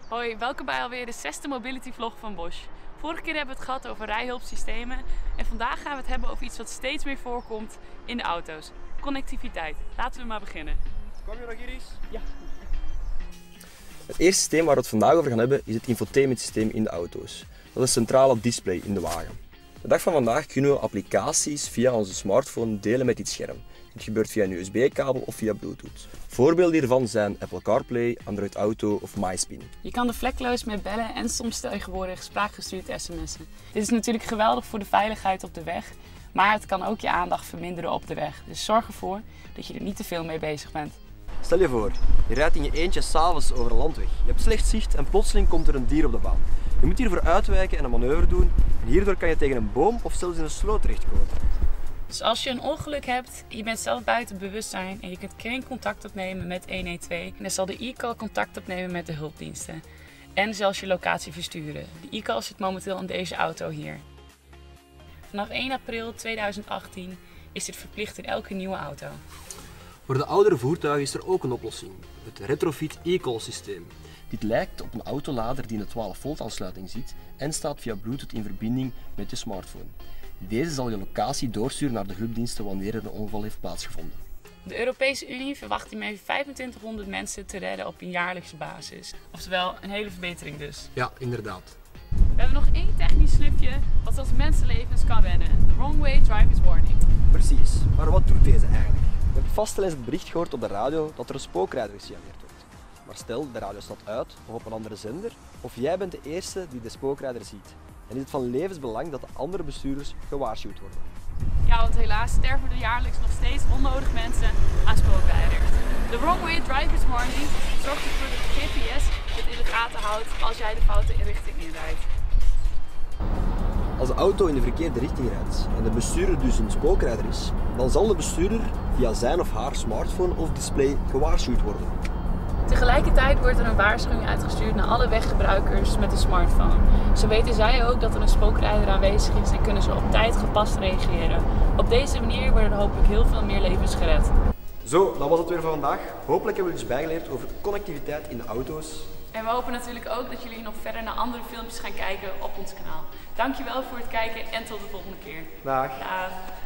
Hoi, welkom bij alweer de 6e mobility vlog van Bosch. Vorige keer hebben we het gehad over rijhulpsystemen en vandaag gaan we het hebben over iets wat steeds meer voorkomt in de auto's. Connectiviteit. Laten we maar beginnen. Kom je nog, Iris? Ja. Het eerste systeem waar we het vandaag over gaan hebben is het infotainmentsysteem in de auto's. Dat is een centrale display in de wagen. De dag van vandaag kunnen we applicaties via onze smartphone delen met dit scherm. Dit gebeurt via een USB-kabel of via Bluetooth. Voorbeelden hiervan zijn Apple CarPlay, Android Auto of MySpin. Je kan er vlekkeloos mee bellen en soms tegenwoordig spraakgestuurd sms'en. Dit is natuurlijk geweldig voor de veiligheid op de weg, maar het kan ook je aandacht verminderen op de weg. Dus zorg ervoor dat je er niet te veel mee bezig bent. Stel je voor, je rijdt in je eentje s'avonds over een landweg. Je hebt slecht zicht en plotseling komt er een dier op de baan. Je moet hiervoor uitwijken en een manoeuvre doen en hierdoor kan je tegen een boom of zelfs in een sloot terechtkomen. Dus als je een ongeluk hebt, je bent zelf buiten bewustzijn en je kunt geen contact opnemen met 112, dan zal de e-call contact opnemen met de hulpdiensten. En zelfs je locatie versturen. De e-call zit momenteel in deze auto hier. Vanaf 1 april 2018 is dit verplicht in elke nieuwe auto. Voor de oudere voertuigen is er ook een oplossing, het retrofit e-call systeem. Dit lijkt op een autolader die in de 12 volt aansluiting zit en staat via Bluetooth in verbinding met je smartphone. Deze zal je locatie doorsturen naar de hulpdiensten wanneer er een ongeval heeft plaatsgevonden. De Europese Unie verwacht hiermee 2500 mensen te redden op een jaarlijkse basis. Oftewel, een hele verbetering dus. Ja, inderdaad. We hebben nog één technisch snufje wat zelfs mensenlevens kan redden. De Wrong Way Driver's Warning. Precies, maar wat doet deze eigenlijk? Je hebt vast wel eens het bericht gehoord op de radio dat er een spookrijder gesignaleerd wordt. Maar stel, de radio staat uit of op een andere zender, of jij bent de eerste die de spookrijder ziet. En is het van levensbelang dat de andere bestuurders gewaarschuwd worden. Ja, want helaas sterven er jaarlijks nog steeds onnodig mensen aan spookrijders. De Wrong Way Driver's Warning zorgt ervoor dat de GPS het in de gaten houdt als jij de foute richting inrijdt. Als de auto in de verkeerde richting rijdt en de bestuurder dus een spookrijder is, dan zal de bestuurder via zijn of haar smartphone of display gewaarschuwd worden. Tegelijkertijd wordt er een waarschuwing uitgestuurd naar alle weggebruikers met een smartphone. Zo weten zij ook dat er een spookrijder aanwezig is en kunnen ze op tijd gepast reageren. Op deze manier worden er hopelijk heel veel meer levens gered. Zo, dat was het weer voor vandaag. Hopelijk hebben we dus bijgeleerd over connectiviteit in de auto's. En we hopen natuurlijk ook dat jullie nog verder naar andere filmpjes gaan kijken op ons kanaal. Dankjewel voor het kijken en tot de volgende keer. Dag. Dag.